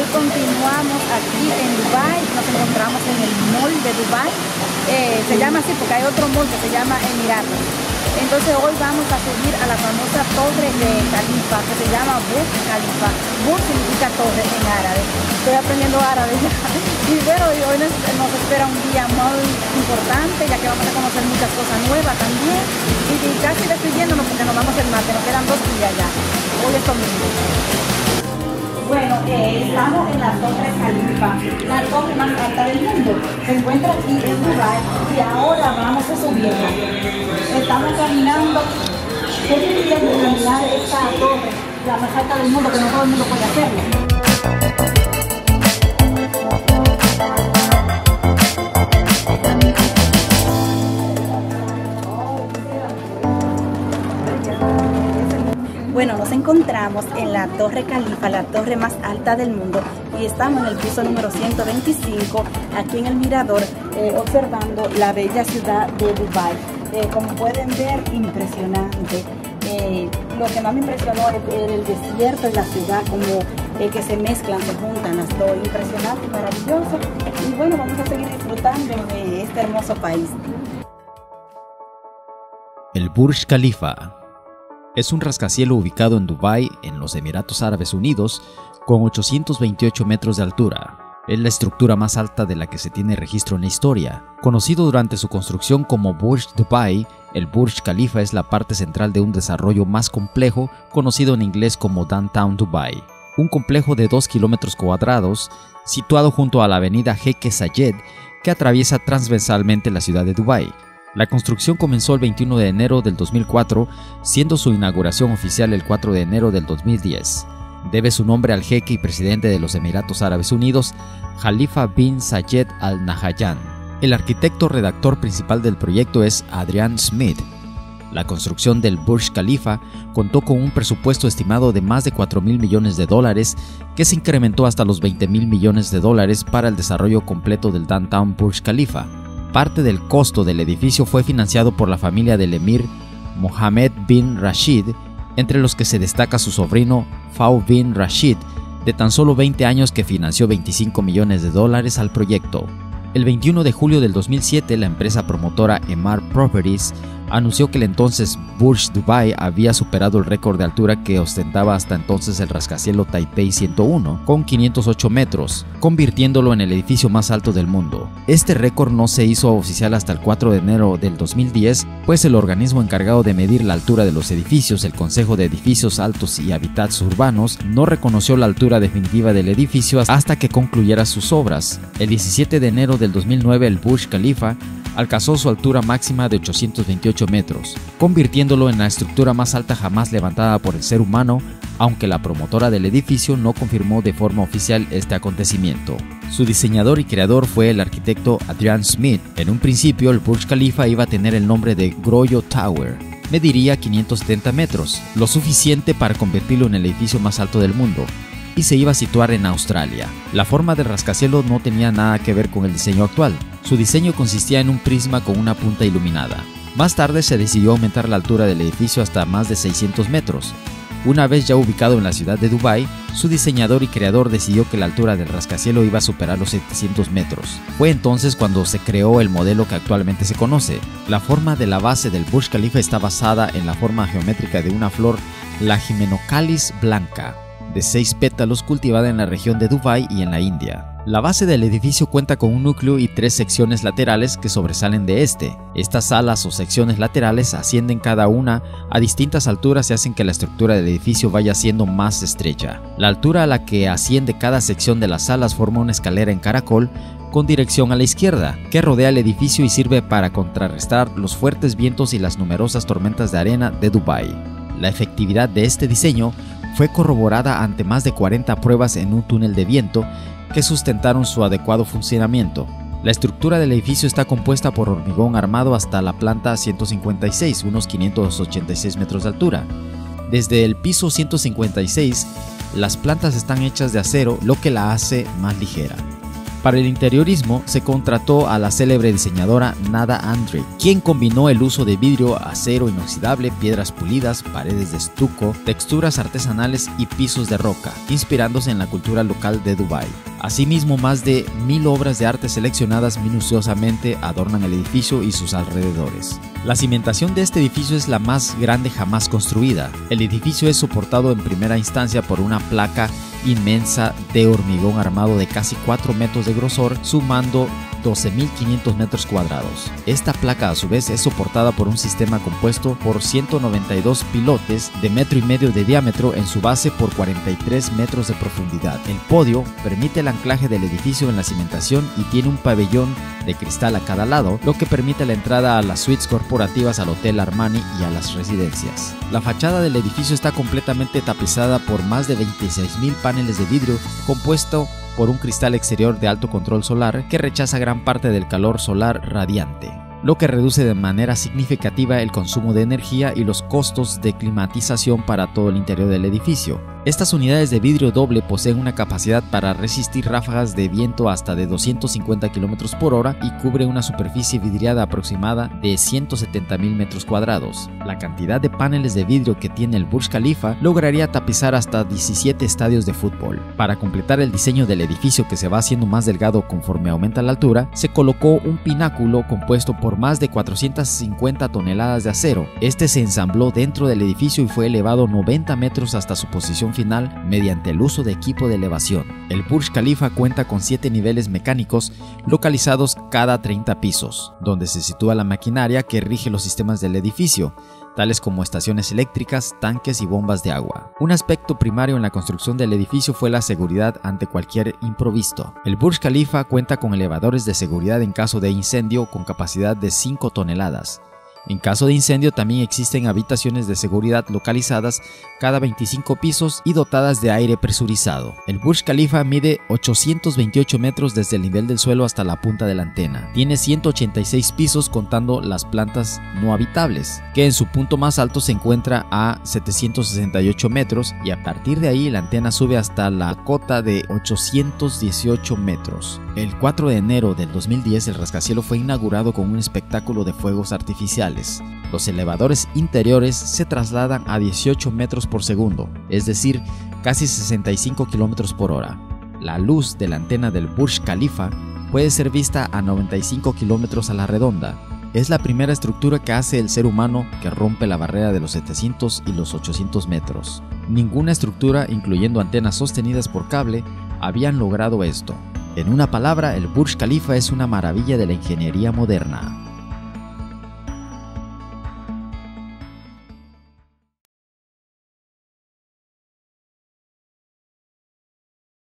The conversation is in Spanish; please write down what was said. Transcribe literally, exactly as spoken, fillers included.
continuamos aquí en Dubái, nos encontramos en el mall de Dubái, eh, se llama así porque hay otro mall que se llama Emiratos. Entonces hoy vamos a subir a la famosa torre de Khalifa, que se llama Burj Khalifa. Burj significa torre en árabe. Estoy aprendiendo árabe ya. Y bueno, hoy nos, nos espera un día muy importante, ya que vamos a conocer muchas cosas nuevas también. Y, y casi despidiéndonos porque nos vamos el martes, nos quedan dos días ya. Hoy es domingo. Bueno, eh, estamos en la Torre Khalifa, la torre más alta del mundo. Se encuentra aquí en Dubái y ahora vamos a subirla. Estamos caminando. ¿Qué dirían de caminar esta torre, la más alta del mundo, que no todo el mundo puede hacerlo? Bueno, nos encontramos en la Torre Khalifa, la torre más alta del mundo, y estamos en el piso número ciento veinticinco, aquí en el mirador, eh, observando la bella ciudad de Dubái. Eh, como pueden ver, impresionante. Eh, lo que más me impresionó es el, el desierto y la ciudad, como eh, que se mezclan, se juntan las dos. Impresionante y maravilloso. Y bueno, vamos a seguir disfrutando de este hermoso país. El Burj Khalifa es un rascacielos ubicado en Dubái, en los Emiratos Árabes Unidos, con ochocientos veintiocho metros de altura. Es la estructura más alta de la que se tiene registro en la historia. Conocido durante su construcción como Burj Dubai, el Burj Khalifa es la parte central de un desarrollo más complejo, conocido en inglés como Downtown Dubai. Un complejo de dos kilómetros cuadrados, situado junto a la avenida Sheikh Zayed, que atraviesa transversalmente la ciudad de Dubái. La construcción comenzó el veintiuno de enero del dos mil cuatro, siendo su inauguración oficial el cuatro de enero del dos mil diez. Debe su nombre al jeque y presidente de los Emiratos Árabes Unidos, Khalifa bin Zayed Al Nahyan. El arquitecto redactor principal del proyecto es Adrian Smith. La construcción del Burj Khalifa contó con un presupuesto estimado de más de cuatro mil millones de dólares, que se incrementó hasta los veinte mil millones de dólares para el desarrollo completo del Downtown Burj Khalifa. Parte del costo del edificio fue financiado por la familia del emir Mohammed bin Rashid, entre los que se destaca su sobrino Faisal bin Rashid, de tan solo veinte años, que financió veinticinco millones de dólares al proyecto. El veintiuno de julio del dos mil siete, la empresa promotora Emaar Properties anunció que el entonces Burj Dubai había superado el récord de altura que ostentaba hasta entonces el rascacielos Taipei ciento uno, con quinientos ocho metros, convirtiéndolo en el edificio más alto del mundo. Este récord no se hizo oficial hasta el cuatro de enero del dos mil diez, pues el organismo encargado de medir la altura de los edificios, el Consejo de Edificios Altos y Hábitats Urbanos, no reconoció la altura definitiva del edificio hasta que concluyera sus obras. El diecisiete de enero del dos mil nueve, el Burj Khalifa alcanzó su altura máxima de ochocientos veintiocho metros, convirtiéndolo en la estructura más alta jamás levantada por el ser humano, aunque la promotora del edificio no confirmó de forma oficial este acontecimiento. Su diseñador y creador fue el arquitecto Adrian Smith. En un principio, el Burj Khalifa iba a tener el nombre de Groyo Tower. Mediría quinientos setenta metros, lo suficiente para convertirlo en el edificio más alto del mundo, y se iba a situar en Australia. La forma del rascacielos no tenía nada que ver con el diseño actual. Su diseño consistía en un prisma con una punta iluminada. Más tarde se decidió aumentar la altura del edificio hasta más de seiscientos metros. Una vez ya ubicado en la ciudad de Dubái, su diseñador y creador decidió que la altura del rascacielos iba a superar los setecientos metros. Fue entonces cuando se creó el modelo que actualmente se conoce. La forma de la base del Burj Khalifa está basada en la forma geométrica de una flor, la Hymenocallis blanca, de seis pétalos, cultivada en la región de Dubái y en la India. La base del edificio cuenta con un núcleo y tres secciones laterales que sobresalen de este. Estas alas o secciones laterales ascienden cada una a distintas alturas y hacen que la estructura del edificio vaya siendo más estrecha. La altura a la que asciende cada sección de las alas forma una escalera en caracol con dirección a la izquierda, que rodea el edificio y sirve para contrarrestar los fuertes vientos y las numerosas tormentas de arena de Dubái. La efectividad de este diseño fue corroborada ante más de cuarenta pruebas en un túnel de viento que sustentaron su adecuado funcionamiento. La estructura del edificio está compuesta por hormigón armado hasta la planta ciento cincuenta y seis, unos quinientos ochenta y seis metros de altura. Desde el piso ciento cincuenta y seis, las plantas están hechas de acero, lo que la hace más ligera. Para el interiorismo se contrató a la célebre diseñadora Nada Andre, quien combinó el uso de vidrio, acero inoxidable, piedras pulidas, paredes de estuco, texturas artesanales y pisos de roca, inspirándose en la cultura local de Dubái. Asimismo, más de mil obras de arte seleccionadas minuciosamente adornan el edificio y sus alrededores. La cimentación de este edificio es la más grande jamás construida. El edificio es soportado en primera instancia por una placa inmensa de hormigón armado de casi cuatro metros de grosor, sumando doce mil quinientos metros cuadrados. Esta placa a su vez es soportada por un sistema compuesto por ciento noventa y dos pilotes de metro y medio de diámetro en su base por cuarenta y tres metros de profundidad. El podio permite el anclaje del edificio en la cimentación y tiene un pabellón de cristal a cada lado, lo que permite la entrada a las suites corporativas, al Hotel Armani y a las residencias. La fachada del edificio está completamente tapizada por más de veintiséis mil paneles de vidrio compuesto por un cristal exterior de alto control solar que rechaza gran parte del calor solar radiante, lo que reduce de manera significativa el consumo de energía y los costos de climatización para todo el interior del edificio. Estas unidades de vidrio doble poseen una capacidad para resistir ráfagas de viento hasta de doscientos cincuenta kilómetros por hora y cubre una superficie vidriada aproximada de ciento setenta mil metros cuadrados. La cantidad de paneles de vidrio que tiene el Burj Khalifa lograría tapizar hasta diecisiete estadios de fútbol. Para completar el diseño del edificio, que se va haciendo más delgado conforme aumenta la altura, se colocó un pináculo compuesto por más de cuatrocientas cincuenta toneladas de acero. Este se ensambló dentro del edificio y fue elevado noventa metros hasta su posición final mediante el uso de equipo de elevación. El Burj Khalifa cuenta con siete niveles mecánicos localizados cada treinta pisos, donde se sitúa la maquinaria que rige los sistemas del edificio, tales como estaciones eléctricas, tanques y bombas de agua. Un aspecto primario en la construcción del edificio fue la seguridad ante cualquier imprevisto. El Burj Khalifa cuenta con elevadores de seguridad en caso de incendio con capacidad de cinco toneladas. En caso de incendio también existen habitaciones de seguridad localizadas cada veinticinco pisos y dotadas de aire presurizado. El Burj Khalifa mide ochocientos veintiocho metros desde el nivel del suelo hasta la punta de la antena. Tiene ciento ochenta y seis pisos contando las plantas no habitables, que en su punto más alto se encuentra a setecientos sesenta y ocho metros, y a partir de ahí la antena sube hasta la cota de ochocientos dieciocho metros. El cuatro de enero del dos mil diez el rascacielos fue inaugurado con un espectáculo de fuegos artificiales. Los elevadores interiores se trasladan a dieciocho metros por segundo, es decir, casi sesenta y cinco kilómetros por hora. La luz de la antena del Burj Khalifa puede ser vista a noventa y cinco kilómetros a la redonda. Es la primera estructura que hace el ser humano que rompe la barrera de los setecientos y los ochocientos metros. Ninguna estructura, incluyendo antenas sostenidas por cable, habían logrado esto. En una palabra, el Burj Khalifa es una maravilla de la ingeniería moderna.